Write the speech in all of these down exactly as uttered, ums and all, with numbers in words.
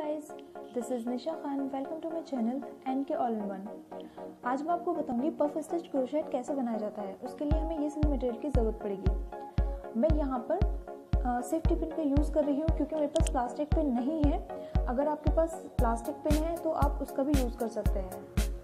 Guys, this is Nisha Khan. Welcome to my channel N K all in one. आज मैं आपको बताऊंगी पफ स्टिच क्रोशेट कैसे बनाया जाता है। उसके लिए हमें ये सभी मटेरियल की ज़रूरत पड़ेगी। मैं यहाँ पर सेफ्टी पिन का यूज़ कर रही हूँ क्योंकि मेरे पास प्लास्टिक पिन नहीं है। अगर आपके पास प्लास्टिक पिन है तो आप उसका भी यूज़ कर सकते हैं।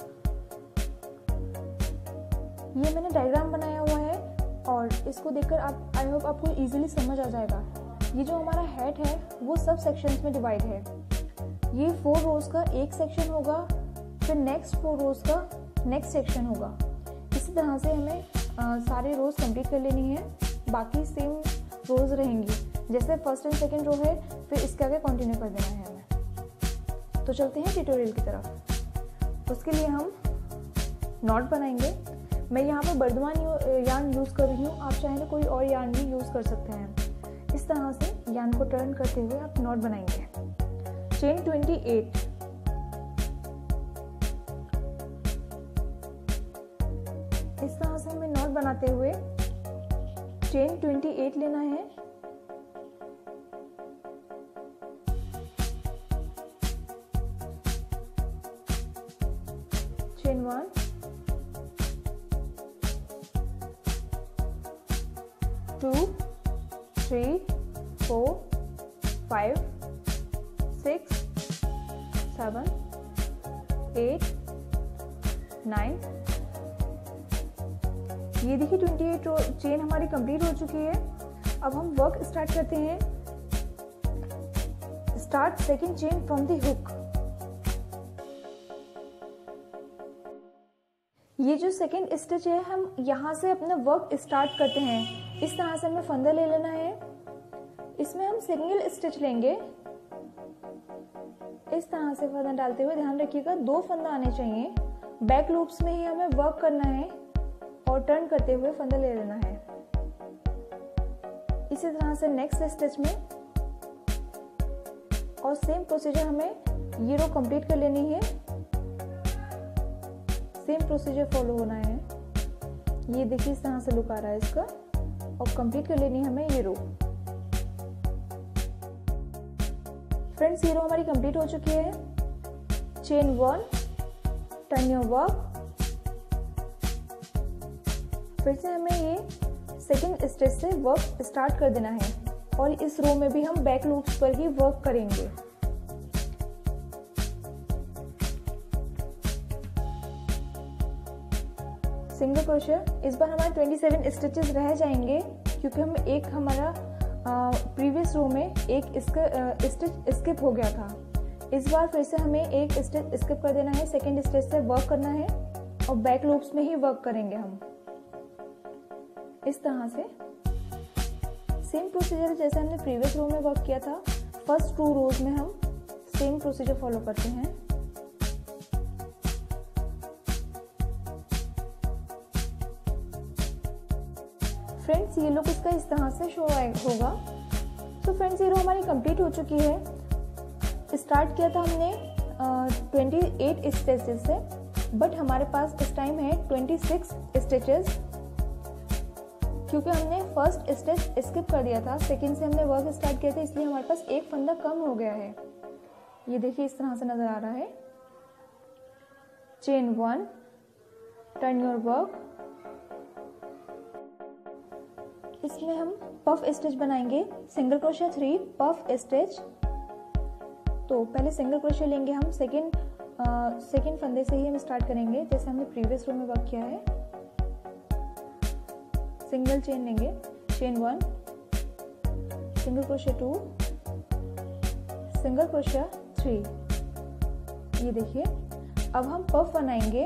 ये मैंने डायग्राम बनाया हुआ है और इसको देखकर आप आई होप आपको इजीली समझ आ जाएगा। ये जो हमारा हेड है वो सब सेक्शंस में डिवाइड है। ये फोर रोज का एक सेक्शन होगा, फिर नेक्स्ट फोर रोज का नेक्स्ट सेक्शन होगा। इसी तरह से हमें आ, सारे रोज कंप्लीट कर लेनी है। बाकी सेम रोज रहेंगी, जैसे फर्स्ट एंड सेकंड रो है, फिर इसके आगे कंटिन्यू कर देना है हमें। तो चलते हैं ट्यूटोरियल की तरफ। उसके लिए हम नॉट बनाएंगे। मैं यहाँ पर बर्धमान यार्न यूज़ कर रही हूँ, आप चाहें तो कोई और यार्न भी यूज़ कर सकते हैं। इस तरह से यार्न को टर्न करते हुए आप नॉट बनाएंगे। चेन अट्ठाईस, इस तरह से हमें नॉट बनाते हुए चेन अट्ठाईस लेना है। Chain one, two, three, four, five, six, seven, eight, nine. ये देखिए अट्ठाईस चेन हमारी कंप्लीट हो चुकी है। अब हम वर्क स्टार्ट करते हैं। Start second chain from the hook. ये जो सेकंड स्टिच है, हम यहाँ से अपना वर्क स्टार्ट करते हैं। इस तरह से हमें फंदा ले लेना है। इसमें हम सिंगल स्टिच लेंगे। इस तरह से फंदा डालते हुए ध्यान रखिएगा दो फंदा आने चाहिए। बैक लूप्स में ही हमें वर्क करना है और टर्न करते हुए फंदा ले लेना है। इसी तरह से नेक्स्ट स्टिच में और सेम प्रोसीजर हमें ये रो कंप्लीट कर लेनी है। सेम प्रोसीजर फॉलो होना है। ये देखिए इस तरह से लुक आ रहा है इसका, और कंप्लीट कर लेनी है हमें ये रो। फ्रेंड्स, ये रो हमारी कंप्लीट हो चुकी है। Chain one, turn your work. फिर से हमें ये सेकंड स्टिच से वर्क स्टार्ट कर देना है और इस रो में भी हम बैक लूप्स पर ही वर्क करेंगे। Single crochet. इस बार हमारे सत्ताईस स्टिचेस रह जाएंगे क्योंकि हम एक हमारा प्रीवियस रो में एक स्टिच स्किप हो गया था। इस बार फिर से हमें एक स्टिच स्किप कर देना है। सेकंड स्टिच से वर्क करना है और बैक लूप्स में ही वर्क करेंगे हम। इस तरह से सेम प्रोसीजर जैसे हमने प्रीवियस रो में वर्क किया था, फर्स्ट टू रोज में हम सेम प्रोसीजर फॉलो करते हैं। फ्रेंड्स, ये लुक इसका इस तरह से शो होगा। तो फ्रेंड्स, ये रो हमारी कंप्लीट हो चुकी है। स्टार्ट किया था हमने अट्ठाईस स्टिचेस से, बट हमारे पास इस टाइम है छब्बीस स्टिचेस क्योंकि हमने फर्स्ट स्टिच स्किप कर दिया था। सेकंड से हमने वर्क स्टार्ट किया था, इसलिए हमारे पास एक फंदा कम हो गया है। ये देखिए इस तरह से नजर आ रहा है। Chain one, turn your work. इसमें हम पफ स्टिच बनाएंगे। सिंगल क्रोशिया थ्री, पफ स्टिच। तो पहले सिंगल क्रोशिया लेंगे हम। सेकंड सेकंड फंदे से ही हम स्टार्ट करेंगे जैसे हमने प्रीवियस रो में वर्क किया है। सिंगल चेन लेंगे। चेन वन, सिंगल क्रोशिया टू, सिंगल क्रोशिया थ्री। ये देखिए अब हम पफ बनाएंगे।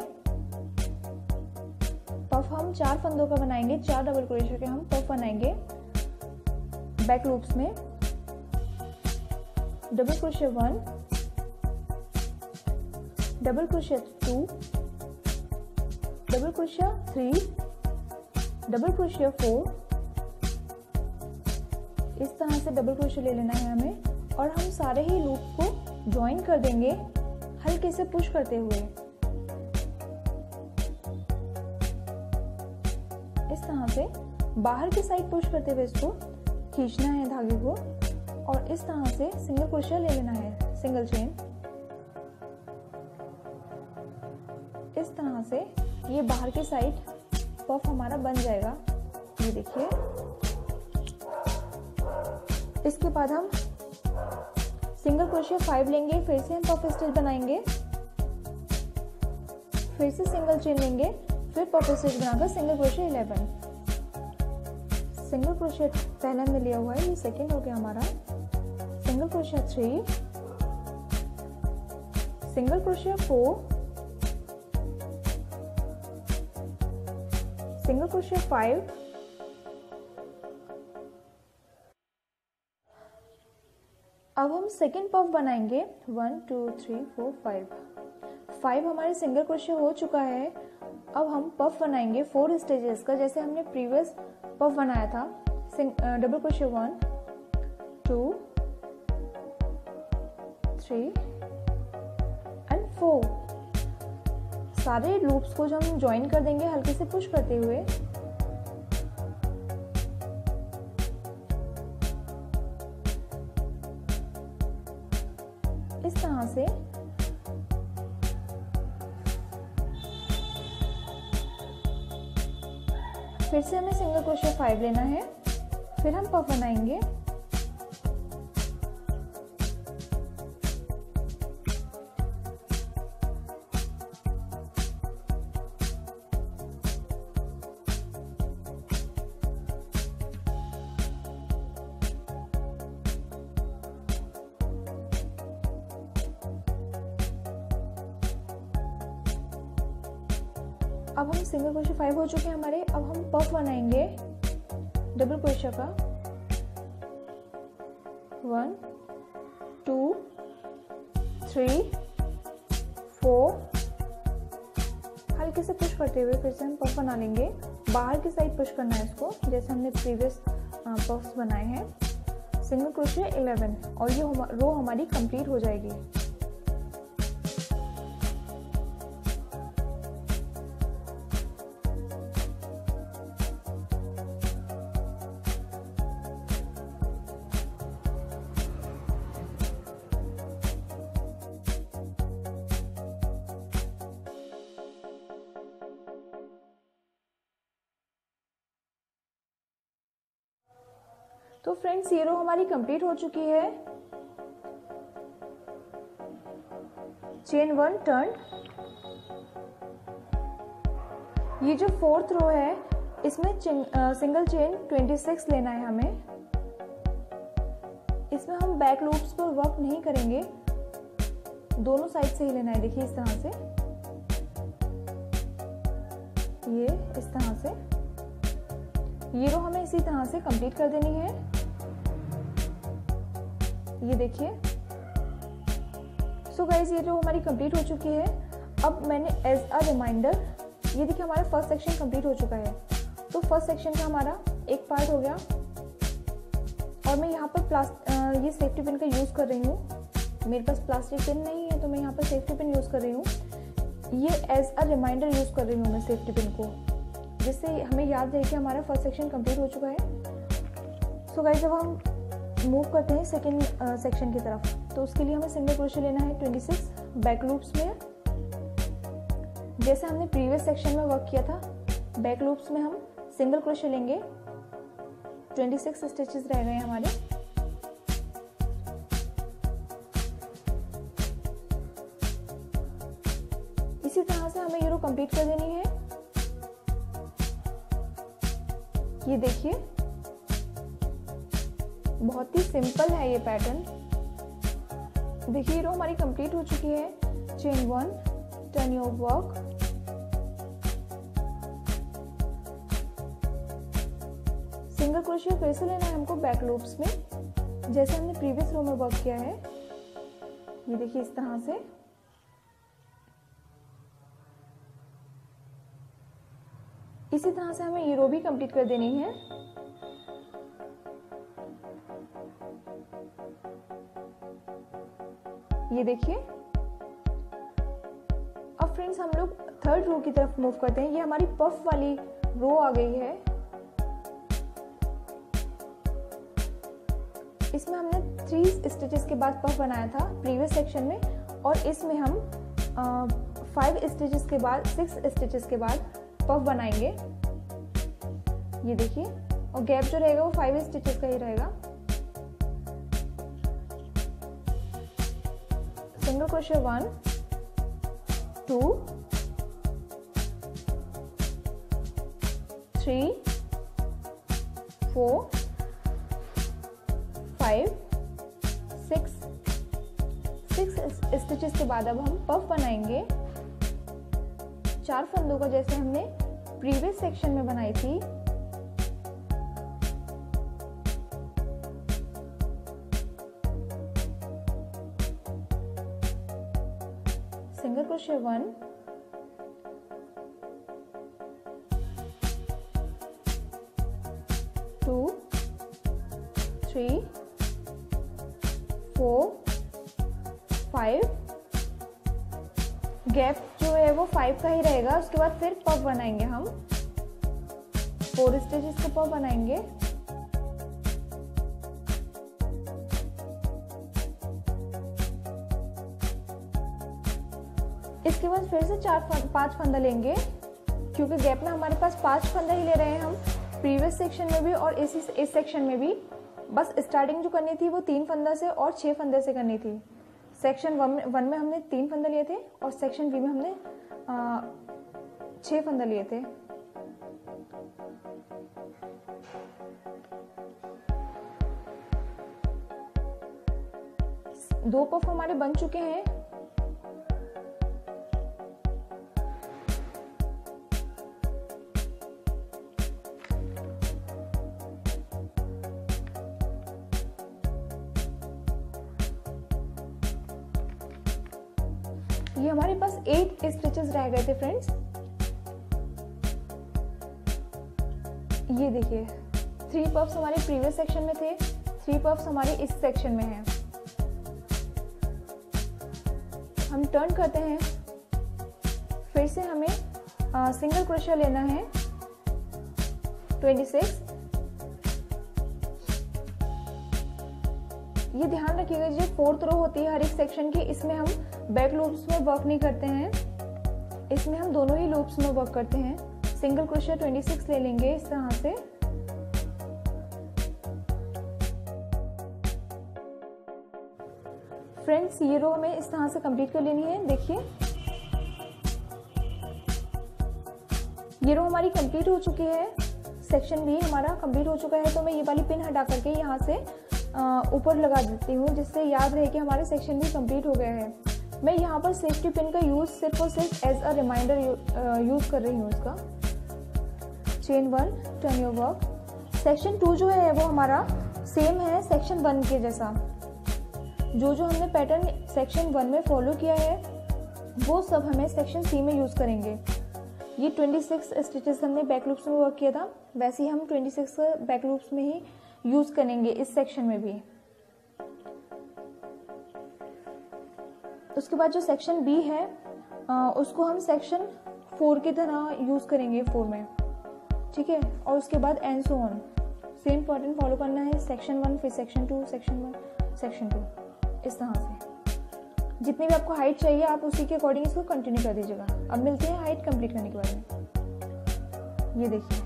पफ हम चार फंदों का बनाएंगे। चार डबल क्रोशिया के हम पफ बनाएंगे। बैक लूप्स में डबल क्रोशिया वन, डबल क्रोशिया टू, डबल क्रोशिया थ्री, डबल क्रोशिया फोर। इस तरह से डबल क्रोशिया ले लेना है हमें और हम सारे ही लूप को ज्वाइन कर देंगे हल्के से पुश करते हुए। इस तरह से बाहर की साइड पुश करते हुए इसको खींचना है धागे को। और इस तरह से सिंगल क्रोशिया ले लेना है, सिंगल चेन। इस तरह से ये बाहर की साइड पफ हमारा बन जाएगा, ये देखिए। इसके बाद हम सिंगल क्रोशिया फाइव लेंगे, फिर से हम पफ स्टिच बनाएंगे, फिर से सिंगल चेन लेंगे, फिर पफ स्टिच बनाकर सिंगल क्रोशिया इलेवन। सिंगल क्रोशिया पहले हमने लिया हुआ है, ये सेकंड हो गया हमारा। सिंगल क्रोशिया थ्री, सिंगल क्रोशिया फोर, सिंगल क्रोशिया फाइव, अब हम सेकेंड पफ बनाएंगे। One two three four five, five हमारे सिंगल क्रोशिया हो चुका है। अब हम पफ बनाएंगे फोर स्टेजेस का, जैसे हमने प्रीवियस पफ बनाया था। डबल क्रोशिया one two three and four. सारे लूप्स को जो हम ज्वाइन कर देंगे हल्के से पुश करते हुए। इस तरह से फिर से हमें सिंगल क्रोशिया फाइव लेना है, फिर हम पफ बनाएंगे। अब हम सिंगल क्रोशिया फाइव हो चुके हैं हमारे। अब हम पफ बनाएंगे डबल क्रोशिया का। वन टू थ्री फोर, हल्के से पुश करते हुए फिर से हम पफ बना लेंगे। बाहर की साइड पुश करना है इसको, जैसे हमने प्रीवियस पफ्स बनाए हैं। सिंगल क्रोशिया इलेवन, और ये रो हमारी कंप्लीट हो जाएगी। तो फ्रेंड्स, ये रो हमारी कंप्लीट हो चुकी है। Chain one turn. ये जो फोर्थ रो है इसमें सिंगल चेन ट्वेंटी सिक्स लेना है हमें। इसमें हम बैक लूप्स पर वर्क नहीं करेंगे, दोनों साइड से ही लेना है। देखिए इस तरह से, ये इस तरह से ये रो हमें इसी तरह से कंप्लीट कर देनी है। ये देखिए। सो गाइस, ये रो हमारी कंप्लीट हो चुकी है। अब मैंने एज अ रिमाइंडर, ये देखिए हमारा फर्स्ट सेक्शन कंप्लीट हो चुका है। तो फर्स्ट सेक्शन का हमारा एक पार्ट हो गया, और मैं यहाँ पर प्लास्ट ये सेफ्टी पिन का यूज़ कर रही हूँ। मेरे पास प्लास्टिक पिन नहीं है तो मैं यहाँ पर सेफ्टी पिन यूज़ कर रही हूँ। ये एज अ रिमाइंडर यूज़ कर रही हूँ मैं सेफ्टी पिन को, जिससे हमें याद रहे कि हमारा फर्स्ट सेक्शन कंप्लीट हो चुका है। सो गाइस, जब हम मूव करते हैं सेकेंड सेक्शन की तरफ, तो उसके लिए हमें सिंगल क्रोशिया लेना है ट्वेंटी सिक्स बैक लूप्स में। जैसे हमने प्रीवियस सेक्शन में वर्क किया था, बैक लूप्स में हम सिंगल क्रोशिया लेंगे। ट्वेंटी सिक्स स्टिचेस रह गए हमारे। इसी तरह से हमें ये रो कंप्लीट कर देनी है। ये देखिए, बहुत ही सिंपल है ये पैटर्न। देखिए रो हमारी कंप्लीट हो चुकी है। Chain one, turn your work, single क्रोशिया फिर से लेना है हमको बैक लूप्स में, जैसे हमने प्रीवियस रो में वर्क किया है। ये देखिए इस तरह से। इसी तरह से हमें ये रो भी कंप्लीट कर देनी है। ये देखिए। अब फ्रेंड्स, हम लोग थर्ड रो की तरफ मूव करते हैं। ये हमारी पफ वाली रो आ गई है। इसमें हमने थ्री स्टिचेस के बाद पफ बनाया था प्रीवियस सेक्शन में, और इसमें हम फाइव स्टिचेस के बाद सिक्स स्टिचेस के बाद पफ बनाएंगे। ये देखिए, और गैप जो रहेगा वो फाइव स्टिचेस का ही रहेगा। Single crochet one, two, three, four, five, six six stitches के बाद अब हम पफ बनाएंगे चार फंदों का, जैसे हमने प्रीवियस सेक्शन में बनाई थी। Single crochet one, two, three, four, five, gap जो है वो फाइव का ही रहेगा। उसके बाद फिर पफ बनाएंगे हम, फोर स्टिचेस का पफ बनाएंगे। इसके बाद फिर से चार फं, पांच फंदा लेंगे, क्योंकि गैप में हमारे पास पांच फंदा ही ले रहे हैं हम प्रीवियस सेक्शन में भी और इसी इस सेक्शन में भी। बस स्टार्टिंग जो करनी थी वो तीन फंदा से और छह फंदे से करनी थी। सेक्शन वन में वन में हमने तीन फंदे लिए थे और सेक्शन बी में हमने आ, छह फंदे लिए थे। दो पफ हमारे बन चुके हैं। ये हमारे पास एट स्टिचेस रह गए थे फ्रेंड्स। ये देखिए, थ्री पफ्स हमारे प्रीवियस सेक्शन में थे, थ्री पफ्स हमारे इस सेक्शन में हैं। हम टर्न करते हैं, फिर से हमें आ, सिंगल क्रोशा लेना है छब्बीस। ये ध्यान रखिएगा, जो फोर्थ रो होती है हर एक सेक्शन की, इसमें हम बैक लूप्स में वर्क नहीं करते हैं, इसमें हम दोनों ही लूप्स में वर्क करते हैं। सिंगल क्रोशा छब्बीस ले लेंगे इस तरह से। फ्रेंड्स, ये रो हमें इस तरह से कंप्लीट कर लेनी है। देखिए, ये रो हमारी कंप्लीट हो चुकी है, सेक्शन बी हमारा कंप्लीट हो चुका है। तो मैं ये वाली पिन हटा करके यहाँ से ऊपर लगा देती हूँ, जिससे याद रहे कि हमारे सेक्शन भी कंप्लीट हो गया है। मैं यहाँ पर सेफ्टी पिन का यूज सिर्फ और सिर्फ एज अ रिमाइंडर यूज कर रही हूँ इसका। Chain one, turn your work. Section two जो है वो हमारा सेम है सेक्शन वन के जैसा। जो जो हमने पैटर्न सेक्शन वन में फॉलो किया है वो सब हमें सेक्शन सी में यूज करेंगे। ये छब्बीस स्टिचेस हमने बैक लूप्स में वर्क किया था, वैसे ही हम छब्बीस बैक लूप्स में ही यूज करेंगे इस सेक्शन में भी। उसके बाद जो सेक्शन बी है आ, उसको हम सेक्शन फोर की तरह यूज करेंगे फोर में, ठीक है। और उसके बाद and so on, same pattern follow करना है। सेक्शन वन, फिर section two, section one, section two, इस तरह से। जितनी भी आपको हाइट चाहिए आप उसी के अकॉर्डिंग इसको कंटिन्यू कर दीजिएगा। अब मिलते हैं हाइट कंप्लीट करने के बाद में। ये देखिए,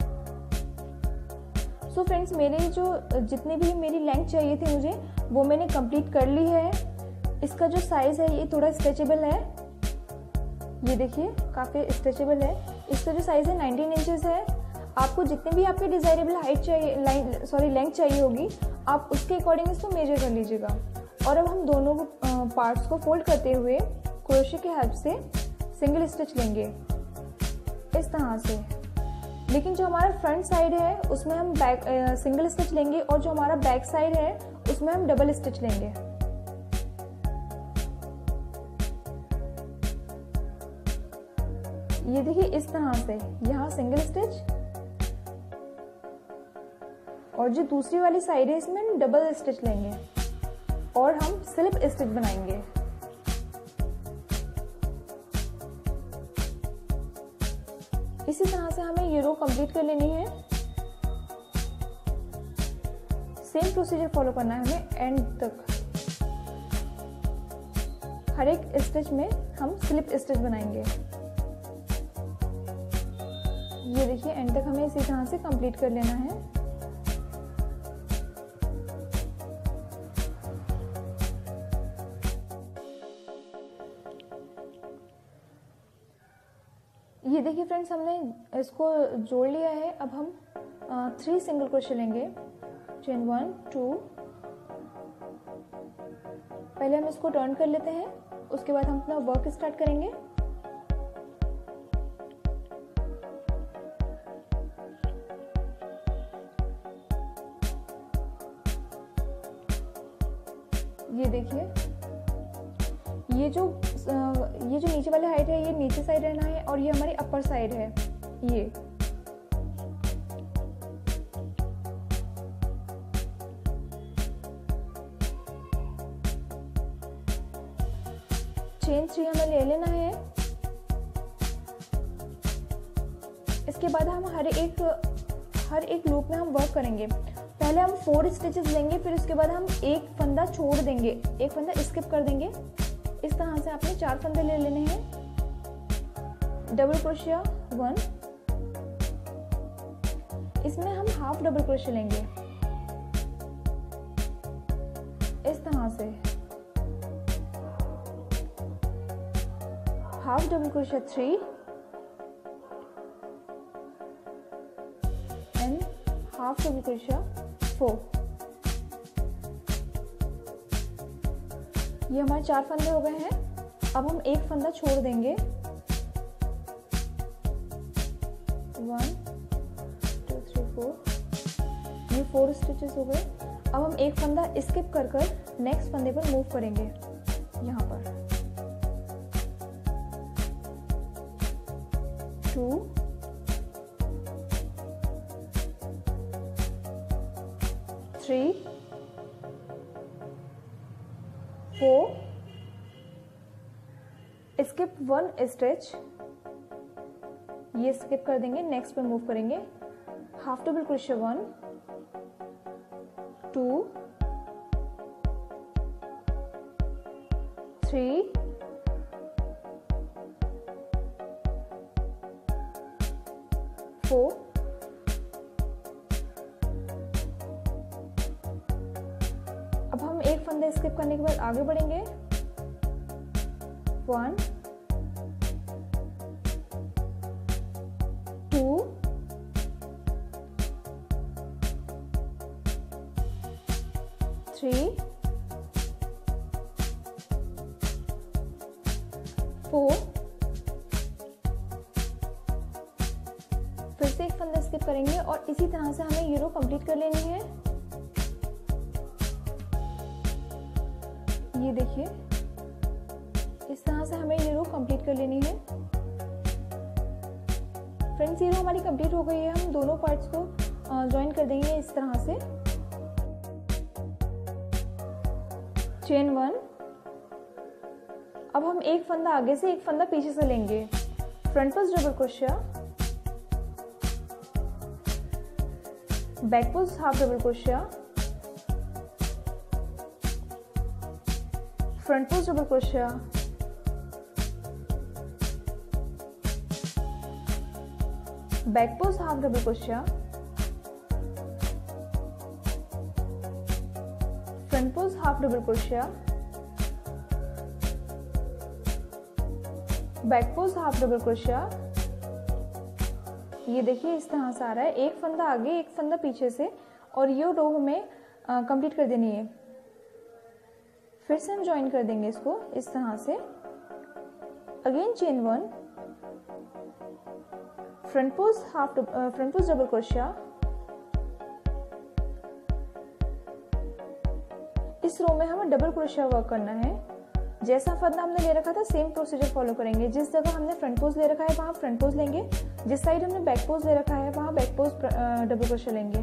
सो so फ्रेंड्स, मेरे जो जितनी भी मेरी लेंथ चाहिए थी मुझे, वो मैंने कंप्लीट कर ली है। इसका जो साइज है ये थोड़ा स्ट्रेचेबल है, ये देखिए काफ़ी स्ट्रेचेबल है। इसका जो साइज है नाइनटीन इंचेस है। आपको जितनी भी आपकी डिजायरेबल हाइट चाहिए, लाइन सॉरी लेंथ चाहिए होगी, आप उसके अकॉर्डिंग इसको मेजर कर लीजिएगा। और अब हम दोनों पार्ट्स को फोल्ड करते हुए क्रोशे की हेल्प से सिंगल स्टिच लेंगे इस तरह से। लेकिन जो हमारा फ्रंट साइड है उसमें हम बैक सिंगल स्टिच लेंगे, और जो हमारा बैक साइड है उसमें हम डबल स्टिच लेंगे। ये देखिए इस तरह से, यहाँ सिंगल स्टिच, और जो दूसरी वाली साइड है इसमें हम डबल स्टिच लेंगे और हम स्लिप स्टिच बनाएंगे। इसी तरह से हमें ये रो कंप्लीट कर लेनी है। सेम प्रोसीजर फॉलो करना है हमें एंड तक। हर एक स्टिच में हम स्लिप स्टिच बनाएंगे। ये देखिए एंड तक हमें इसी तरह से कंप्लीट कर लेना है। ये देखिए फ्रेंड्स, हमने इसको जोड़ लिया है। अब हम थ्री सिंगल क्रोशे लेंगे। चेन वन टू, पहले हम इसको टर्न कर लेते हैं, उसके बाद हम अपना वर्क स्टार्ट करेंगे। ये देखिए, ये जो ये जो नीचे वाले हाइट है ये नीचे साइड रहना है और ये हमारी अपर साइड है। ये चेन थ्री हमें ले लेना है। इसके बाद हम हर एक हर एक लूप में हम वर्क करेंगे। पहले हम फोर स्टिचेस लेंगे, फिर उसके बाद हम एक फंदा छोड़ देंगे, एक फंदा स्किप कर देंगे। इस तरह से आपने चार फंदे ले लेने हैं। डबल क्रोशिया वन, इसमें हम हाफ डबल क्रोशिया लेंगे इस तरह से। हाफ डबल क्रोशिया थ्री एंड हाफ डबल क्रोशिया फोर। ये हमारे चार फंदे हो गए हैं। अब हम एक फंदा छोड़ देंगे। वन टू थ्री फोर, ये फोर स्टिचेस हो गए। अब हम एक फंदा स्किप कर कर नेक्स्ट फंदे पर मूव करेंगे। यहाँ पर two, three, four, skip one stitch, ये स्किप कर देंगे, नेक्स्ट पे मूव करेंगे। हाफ डबल क्रोशिया वन, टू, थ्री, फोर, अब हम एक फंदा स्किप करने के बाद आगे बढ़ेंगे। वन, टू, थ्री, फोर, फिर से एक फंदा स्किप करेंगे और इसी तरह से हमें ये रो कंप्लीट कर लेनी है। ये देखिए, इस तरह से हमें ये रो कंप्लीट कर लेनी है। फ्रेंड्स, ये रो हमारी कंप्लीट हो गई है। हम दोनों पार्ट्स को ज्वाइन कर देंगे इस तरह से। चेन वन, अब हम एक फंदा आगे से एक फंदा पीछे से लेंगे। फ्रंट पोस्ट डबल क्रोशिया, बैक पोस्ट हाफ डबल क्रोशिया, फ्रंट पोस्ट डबल क्रोशिया, बैक पोस्ट हाफ डबल क्रोशिया, फ्रंट पोस्ट हाफ डबल क्रोशिया, बैक पोस्ट हाफ डबल क्रोशिया। ये देखिए इस तरह से आ रहा है, एक फंदा आगे एक फंदा पीछे से, और ये रो हमें कंप्लीट कर देनी है। फिर से हम ज्वाइन कर देंगे इसको इस तरह से। Again chain one, front post half front post double क्रोशिया, इस रो में हमें डबल क्रोशिया वर्क करना है। जैसा फंदा हमने ले रखा था सेम प्रोसीजर फॉलो करेंगे। जिस जगह हमने फ्रंट पोस्ट ले रखा है वहां फ्रंट पोस्ट लेंगे, जिस साइड हमने बैक पोस्ट ले रखा है वहां बैक पोस्ट डबल क्रोशिया लेंगे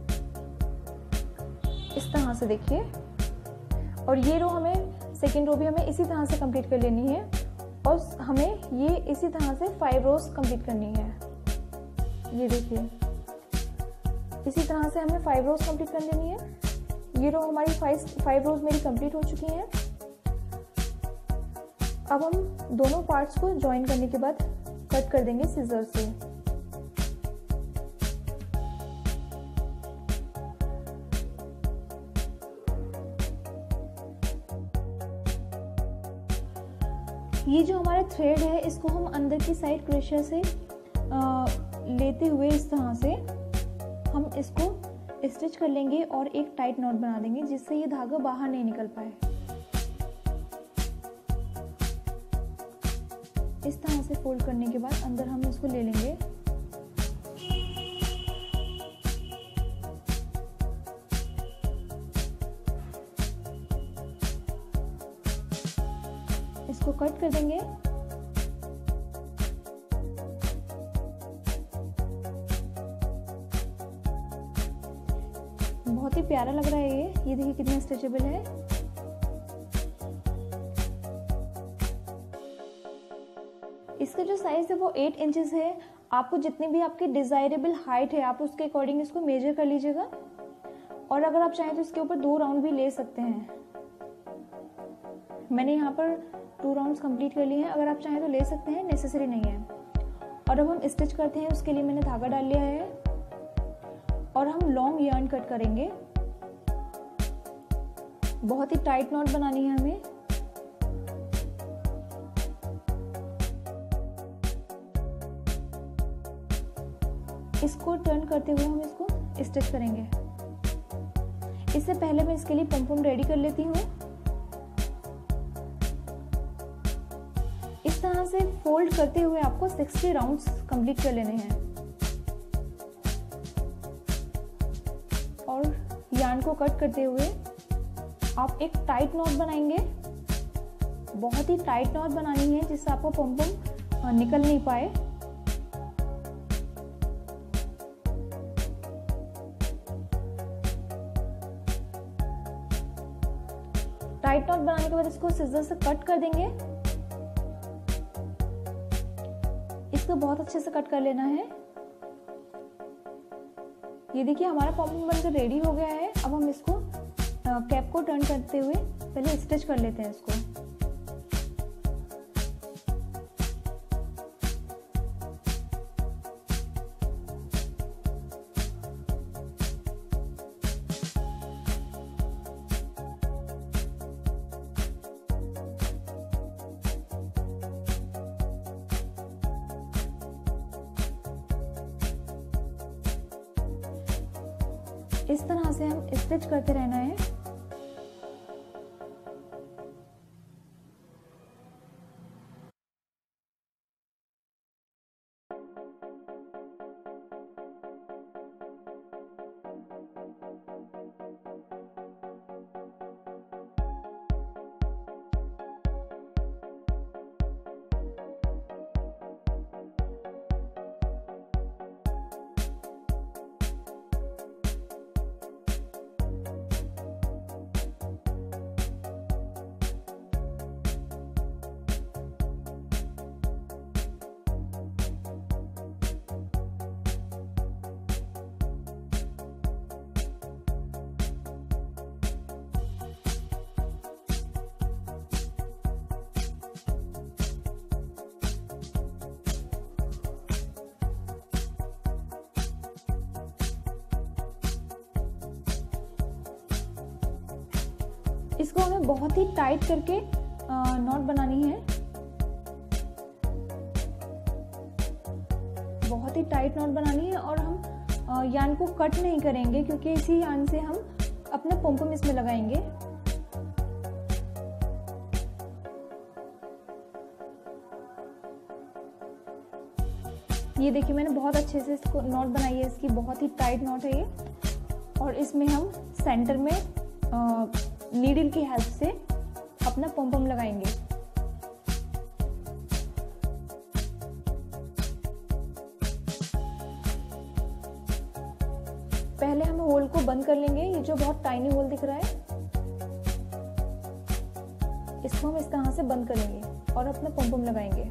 इस तरह से। देखिए, और ये रो हमें सेकेंड रो भी हमें इसी तरह से कंप्लीट कर लेनी है, और हमें ये इसी तरह से फाइव रोज कंप्लीट करनी है। ये देखिए, इसी तरह से हमें फाइव रोज कंप्लीट कर लेनी है। ये रो हमारी फाइव फाइव रोज मेरी कंप्लीट हो चुकी हैं। अब हम दोनों पार्ट्स को ज्वाइन करने के बाद कट कर देंगे सीजर से। ये जो हमारा थ्रेड है इसको हम अंदर की साइड क्रेशर से आ, लेते हुए इस तरह से हम इसको स्टिच कर लेंगे और एक टाइट नॉट बना देंगे जिससे ये धागा बाहर नहीं निकल पाए। इस तरह से फोल्ड करने के बाद अंदर हम इसको ले लेंगे। इसको कट कर देंगे। बहुत ही प्यारा लग रहा है ये ये देखिए कितना स्ट्रेचेबल है। इसका जो साइज है वो एट इंचेस है। आपको जितनी भी आपकी डिजायरेबल हाइट है आप उसके अकॉर्डिंग इसको मेजर कर लीजिएगा और अगर आप चाहें तो इसके ऊपर दो राउंड भी ले सकते हैं। मैंने यहाँ पर टू राउंड्स कंप्लीट कर लिए हैं, अगर आप चाहें तो ले सकते हैं, नेसेसरी नहीं है। और अब हम स्टिच करते हैं, उसके लिए मैंने धागा डाल लिया है और हम लॉन्ग यार्न कट करेंगे। बहुत ही टाइट नॉट बनानी है हमें। इसको टर्न करते हुए हम इसको स्टिच करेंगे। इससे पहले मैं इसके लिए पम पम रेडी कर लेती हूँ। इस तरह से फोल्ड करते हुए आपको सिक्सटी राउंड्स कंप्लीट कर लेने हैं और यार्न को कट करते हुए आप एक टाइट नॉट बनाएंगे। बहुत ही टाइट नॉट बनानी है जिससे आपको पम पम निकल नहीं पाए। टाइट नॉट बनाने के बाद इसको सिजर से कट कर देंगे। इसको बहुत अच्छे से कट कर लेना है। ये देखिए हमारा पॉम बनकर रेडी हो गया है। अब हम इसको कैप को टर्न करते हुए पहले स्टिच कर लेते हैं इसको। इस तरह से हम स्टिच करते रहना है। इसको हमें बहुत ही टाइट करके नॉट बनानी है। बहुत ही टाइट नॉट बनानी है और हम यार्न को कट नहीं करेंगे क्योंकि इसी यार्न से हम अपना पम पम इसमें लगाएंगे। ये देखिए मैंने बहुत अच्छे से इसको नॉट बनाई है। इसकी बहुत ही टाइट नॉट है ये और इसमें हम सेंटर में आ, नीडल की हेल्प से अपना पम पम लगाएंगे। पहले हम होल को बंद कर लेंगे। ये जो बहुत टाइनी होल दिख रहा है इसको हम इस तरह से बंद करेंगे और अपना पम पम लगाएंगे।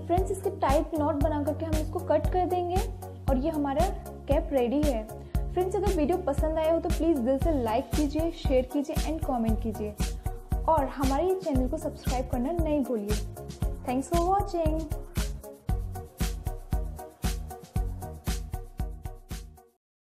फ्रेंड्स इसके टाइट नॉट बना करके हम इसको कट कर देंगे और ये हमारा कैप रेडी है। फ्रेंड्स अगर वीडियो पसंद आया हो तो प्लीज़ दिल से लाइक कीजिए, शेयर कीजिए एंड कमेंट कीजिए और हमारे चैनल को सब्सक्राइब करना नहीं भूलिए। Thanks for watching.